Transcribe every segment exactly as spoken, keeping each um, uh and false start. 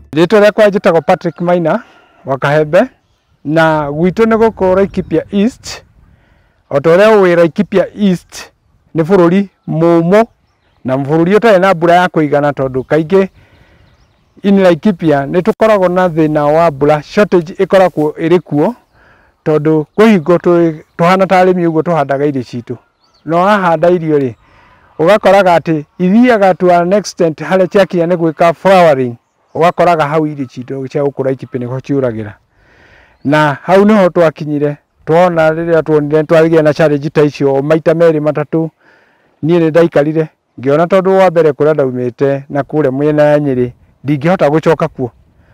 Rĩtwa rĩakwa njĩtagwo Patrick Maina wa Kahembe, na gwitũ nĩ gũkũ Laikipia East. O ta ũrĩa ũĩ Laikipia East nĩ bũrũri mũmũ na bũrũri ũtarĩ na mbura ya kũigana, tondũ kaingĩ in Laikipia nĩ tũkoragwo na thĩna wa mbura, shortage ĩkoragwo ĩrĩ kuo, tondũ kũhingo tũhana ta arĩmi ũguo tũhandaga irio citũ. No wahanda irio rĩ, ũgakoraga atĩ ithiaga to an extent harĩa ciakinya nĩ gwĩka flowering, ũgakoraga hau irio citũ cia gũkũ Laikipia nĩho ciũragĩra. Na hau nĩho twakinyire, tuona rĩrĩa tuonire twagĩa na challenge ta icio maita merĩ matatũ, niĩ nĩ ndaikarire ngĩona tondũ wa mbere kũrĩa ndaumĩte na kũrĩa mwena ya Nyĩrĩ ndingĩhota gũcoka kuo,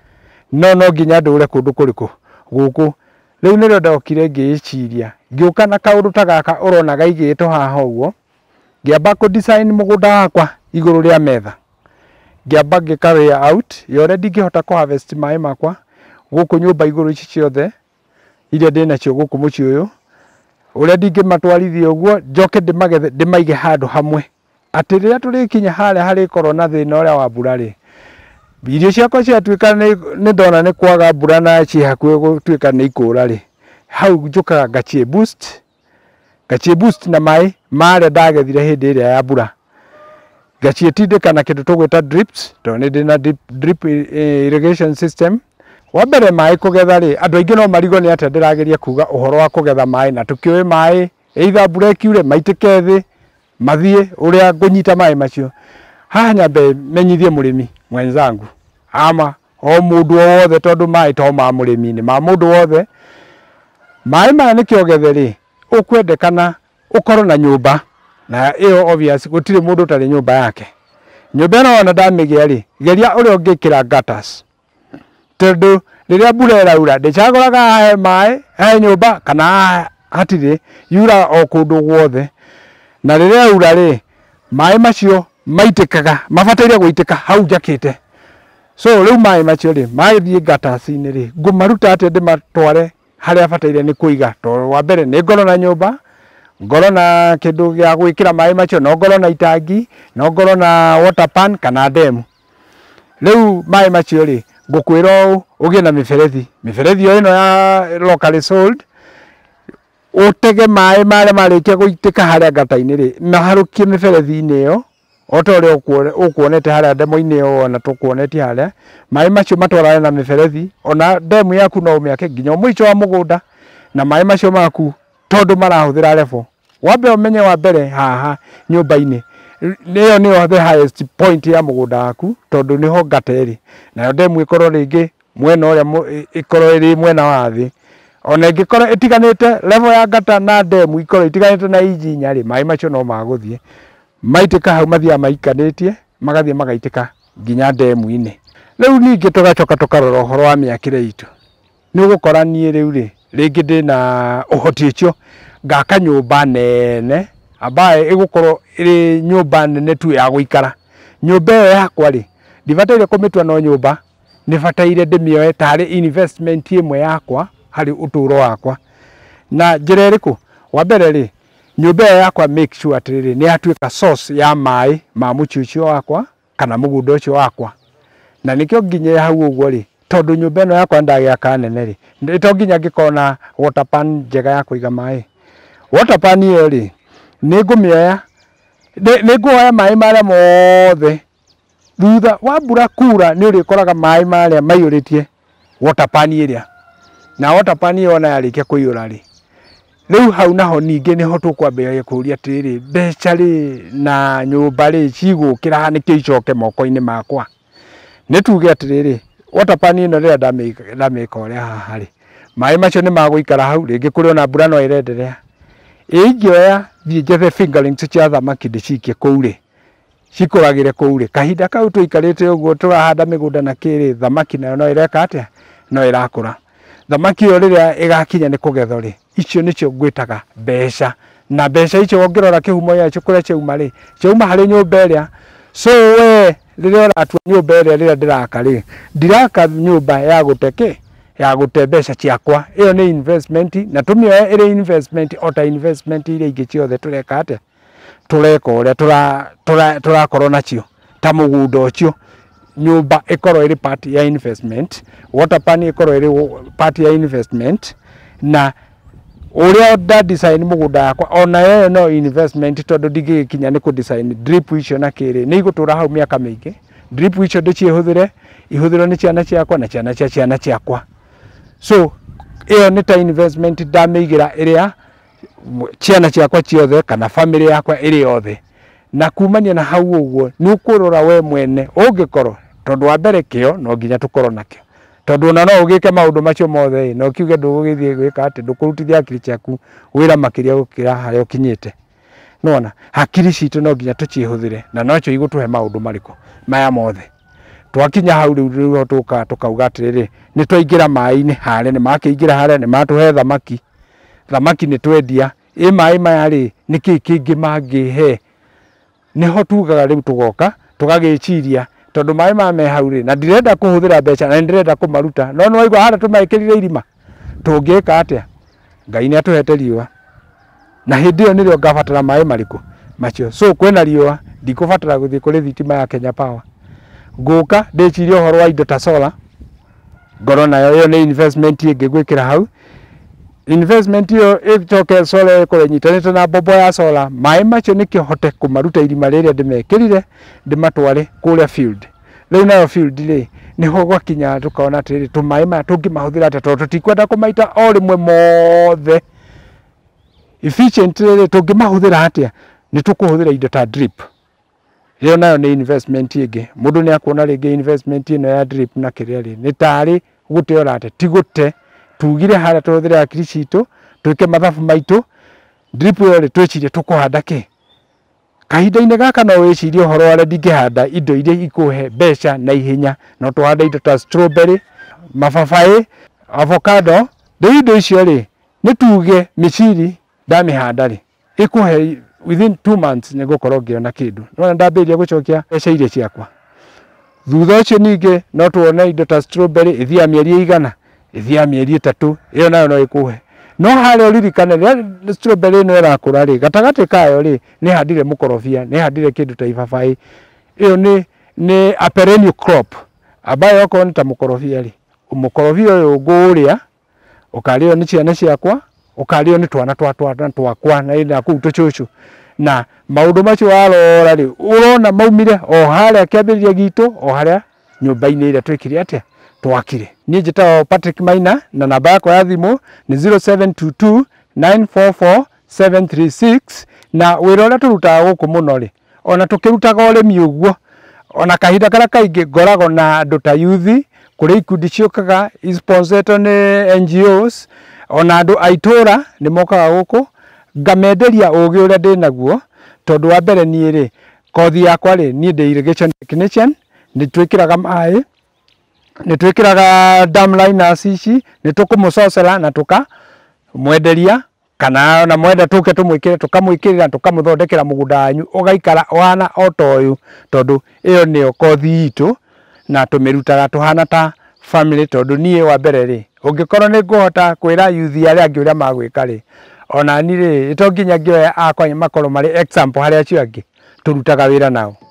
no no nginya ndũre kũndũ kũrĩkũ gũkũ. Rĩu nĩrĩo ndokire ngĩĩciria, ngĩũka na kaũndũ ta gaka ũrona gaigĩtwo haha ũguo, ngĩamba kũ design mũgũnda wakwa igũrũ rĩa metha, ngĩamba ngĩka layout ya ũrĩa ndingĩhota kũ harvest maĩ makwa gũkũ nyũmba igũrũ ici ciothe iria ndĩnacio gũkũ mũciĩ ũyũ, ũrĩa ndingĩmatwarithia ũguo njoke ndĩmagethe ndĩmaige handũ hamwe, atĩ rĩrĩa tũrĩkinya harĩa harĩkorwo na thĩna ũrĩa wa mbura rĩ, irio ciakwa ciatuĩka nĩ ndona nĩ kwaga mbura na ciĩ hakuhĩ gũtuĩka nĩ ikũra rĩ, hau njũkaga ngacie boost ngacie boost na maĩ marĩa ndagethire hĩndĩ ĩrĩa ya mbura, ngaciĩtindĩka na kĩndũ tũgwĩta drips, tondũ nĩ ndĩ na drip irrigation system. Wa mbere maĩ kũgetha rĩ, andũ aingĩ no marigwo nĩ atĩa ndĩrageria kuga ũhoro wa kũgetha maĩ, na tũkĩoĩ maĩ either mbura ĩkiure maitĩke thĩ mathiĩ ũrĩa ngũnyita maĩ macio. Haha nyambe menyithie mũrĩmi mwenzangu, ama o mũndũ o wothe, tondũ maĩ to ma mũrĩmi, nĩ ma mũndũ wothe. Maĩ maya nĩkĩo ũgethe rĩ, ũkwendekana ũkorwo na nyũmba, na ĩyo obvious gũtirĩ mũndũ ũtarĩ nyũmba yake. Nyũmba ĩno ona ndamĩgĩa rĩ, geria ũrĩa ũngĩkĩra gutters, tondũ rĩrĩa mbura ĩraura ndĩcagũraga hahe maĩ hahe nyũmba kana hatirĩ, yura o kũndũ guothe. Na rĩrĩa yaura rĩ, maĩ macio maitĩkaga, mabataire gũitĩka hau njakĩte. So rĩu maĩ macio rĩ, magĩthiĩ gutters-inĩ rĩ, ngũmaruta atĩa ndĩmatware harĩa bataire nĩ kũiga? Tondũ wa mbere nĩ ngorwo na nyũmba, ngorwo na kĩndũ gĩa gwĩkĩra maĩ macio, no ngorwo na itangi, no ngorwo na water pan kana ndemu. Rĩu maĩ macio rĩ, ngũkwĩra ũũ, ũgĩe na mĩberethi, mĩberethi ĩno ya locally sold, ũtege maĩ marĩa marĩkia gũitĩka harĩa gata-inĩ rĩ, maharũkie mĩberethi-inĩ ĩyo, o ta ũrĩa ũkuonete harĩa ndemu-inĩ ĩyo ona tũkuonetie harĩa. Maĩ macio matwarane na mĩberethi, ona ndemu yaku no ũmĩake nginya mũico wa mũgũnda, na maĩ macio maku tondũ marahũthĩra level. Wambe ũmenye wa mbere haha nyũmba-inĩ nĩyo nĩyo the highest point ya mũgũnda waku, tondũ nĩho gata ĩrĩ, nayo ndemu ĩkorwo rĩngĩ mwena ũrĩa ĩkorwo ĩrĩ mwena wa thĩ. Ona ĩngĩkorwo ĩtiganĩte level ya gata na ndemu ikorwo itiganĩte na inji inya rĩ, maĩ macio no magũthiĩ maitĩka hau, mathiaga maikanĩtie magathiĩ magaitĩka nginya ndemu-inĩ. Rĩu ningĩ tũgacoka tũkarora ũhoro wa mĩakĩre itũ. Nĩ ũgũkora niĩ rĩu rĩ, rĩngĩ ndĩna ũhoti ũcio ngaka nyũmba nene ambaye ĩgũkorwo ĩrĩ nyũmba nene tu ya gũikara. Nyũmba ĩyo yakwa rĩ, ndibataire kũmĩtua no nyũmba, nĩ bataire ndĩmĩoe tarĩ investment ĩmwe yakwa harĩ ũtũũro wakwa. Na njĩra ĩrĩkũ? Wa mbere rĩ, nyũmba ĩyo yakwa make sure atĩrĩrĩ nĩ yatuĩka source ya maĩ ma mũciĩ ũcio wakwa kana mũgũnda ũcio wakwa. Na nĩkĩo nginya hau ũguo rĩ, tondũ nyũmba ĩno yakwa ndagĩaka nene rĩ, to nginya ngĩkorwo na water pan njega ya kũiga maĩ. Water pan ĩyo rĩ, nĩ ngũmĩoya, nĩ ngũoya maĩ marĩa mothe, thutha wa mbura kura nĩ ũrĩkoraga maĩ marĩa maiyũrĩtie water pan ĩrĩa, na water pan ĩyo ona yarĩkia kũiyũra rĩ, rĩu hau naho ningĩ nĩho tũkwambĩrĩria kũũria atĩrĩrĩ, mbeca rĩ na nyũmba rĩ cigũkĩra nĩkĩo icoke moko-inĩ makwa? Nĩ tuge atĩrĩrĩ, water pan ĩno rĩrĩa ndamĩka ũrĩa haha rĩ, maĩ macio nĩ magũikara hau, rĩngĩ kũrĩ ona mbura no ĩrenderea. Ingĩoya thiĩ njethe fingerlings cia thamaki ndĩcikie kũu rĩ, cikũragĩre kũu rĩ, kahinda kau tũikarĩte ũguo tũrahanda mĩgũnda na kĩrĩ, thamaki nayo no ĩreka atĩa? No ĩrakũra. Thamaki ĩyo rĩrĩa ĩgakinya nĩ kũgethwo rĩ, icio nĩcio ngwĩtaga mbeca. Na mbeca icio ũngĩrora kĩhumo gĩacio kũrĩa ciauma rĩ, ciauma harĩ nyũmba ĩrĩa. So we rĩrĩa ũratua nyũmba ĩrĩa rĩrĩa ndĩraka rĩ, ndiraka nyũmba ya gũteke ya gũte mbeca ciakwa, ĩyo nĩ investment, na tũmĩoe ĩrĩ investment o ta investment iria ingĩ ciothe tũreka atĩa? Tũreka ũrĩa tũrakorwo nacio ta mũgũnda ũcio. nyumba ikorwo iri part ya investment, water pan ikorwo iri part ya investment, na uria da design mugunda yakwa ona yo no investment tondu ndigikinya ni ku design drip icio na kiri ni igutura hau miaka mingi. Drip icio ndicihũthire ihũthirwo ni ciana ciakwa na ciana cia ciana ciakwa. So iyo ni ta investment ndamigira iria ciana ciakwa ciothe kana family yakwa iri yothe. Na kumania na hau uguo ni ukurora we mwene ungikorwo tondu wa mbere kio no nginya tukorwo nakio, tondu na no ugike maundu macio mothe no kiuge ndugithie gwika ati ndukurutithia akiri ciaku wira makiria gukira haria ukinyite. Nona hakiri citu no nginya tucihuthire na nocio igutuhe maundu mariko maya mothe. Twakinya hau riu tuka tukauga atiriri ni twaingira mai-ini hare ni makiingira hare ni matuhe thamaki. Thamaki ni twendia i mai maya ri niki kingi mangihe. Niho tugaga riu tugoka tugagiciria tondu mai ma me hau ri na ndirenda kuhuthira mbeca na ndirenda kumaruta no no waigua hara tumaikirire irima tungika atia. Ngai ni atuhete riua na hindi iyo nirio ngabatara mai mariku macio. So kwena riua ndikubatara guthii kuri thitima ya Kenya Power, nguka ndiciria uhoro wa indo ta solar ngoro nayo iyo ni investment ingi gwikira hau. Investment iyo icoke solar ikore nyitanite na bobo ya solar, mai macio nikio hote kumaruta irima riria ndimekirire ndimatware kuria field. Riu nayo field ri niho gwakinya tukaona atiri tumai ma tungimahuthira ati tondu tutikwenda kumaita o rimwe mothe. Efficient ri tungimahuthira atia ni tukuhuthira indo ta drip. Iyo nayo ni investment ingi. Mundu ni akuona ringi investment ino ya drip na kiria ri ni tari guteora ati tigute tugire haria tuhuthire akiri citu twike mathabu maitu. Drip iyo ri twicirie tukuhanda ki kahinda-ini gaka no wicirie uhoro wa ndingihanda indo iria ikuhe mbeca na ihenya no tuhanda indo ta strawberry, mababai, avocado. Riu indo icio ri ni tuge miciri ndamihanda ri ikuhe within two months ni gukorwo ngiona kindu. No ndambiria gucokia mbeca iria ciakwa. Thutha ucio ningi no tuone indo ta strawberry ithia mieri igana ithia mieri itatu, iyo nayo no ikuhe. No haria uririkane ria strawberry no irakura ri gatagati kayo ri ni handire mukorofia, ni handire kindu ta ibabai. Iyo ni ni a perennial crop ambayo oko ni ta mukorofia ri. Umukorofia uyu nguria ukario ni ciana ciakwa, ukario ni twana twa twana twakwa na ina ku tuchuchu. Na maundu macio warora ri urona maumire o haria kiambiriria gitu o haria nyumba-ini ira twikire atia twakire. Ni njitao Patrick Maina na namba yakwa ya thimu ni zero seven two two nine four four seven three six. Na wira uria turutaga guku muno ri ona tukirutaga urimi uguo ona kahinda karia kaingi ngorago na andu ta youth kuri ikundi ciukaga sponsored ni N G Os ona andu aitura ni mokaga guku ngamenderia ugi uria ndinaguo tondu wa mbere ni ri kothi yakwa ri ni ndi irrigation technician ni twikiraga mai ni twikiraga dam liners ici ni tukumucocera na tuka mwenderia kana na mwenda tuke tumwikire tukamwikirira tukamuthondekera mugunda wanyu ugaikara wana otoyu tondu iyo niyo kothi itu na tumirutaga tuhana ta family tondu nie wa mbere ri ungikorwo ni nguhota kwira youth aria angi uria magwika ri ona ni ri itonginya ngioya akwa makorwo mari example haria cio angi turutaga wira nao.